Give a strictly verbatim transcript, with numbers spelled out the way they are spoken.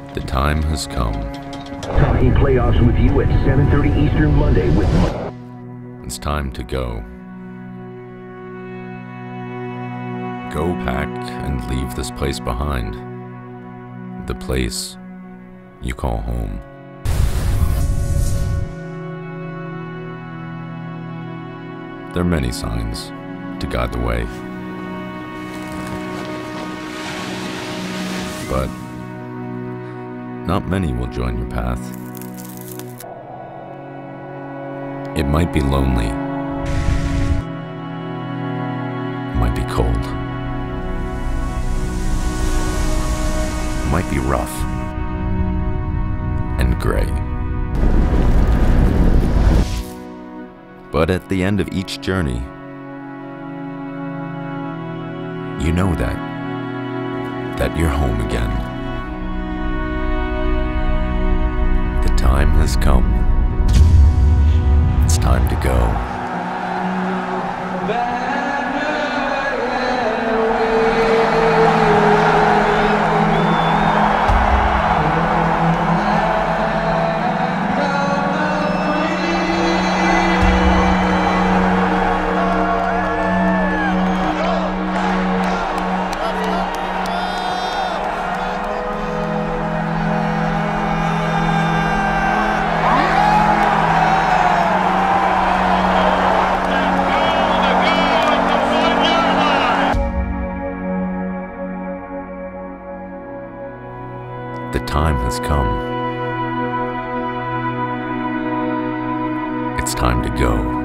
The time has come. Talking playoffs with you at seven thirty Eastern Monday with... It's time to go. Go pack and leave this place behind. The place you call home. There are many signs to guide the way. But not many will join your path. It might be lonely. It might be cold. It might be rough and gray. But at the end of each journey, you know that, that you're home again. The time has come. It's time to go. The time has come. It's time to go.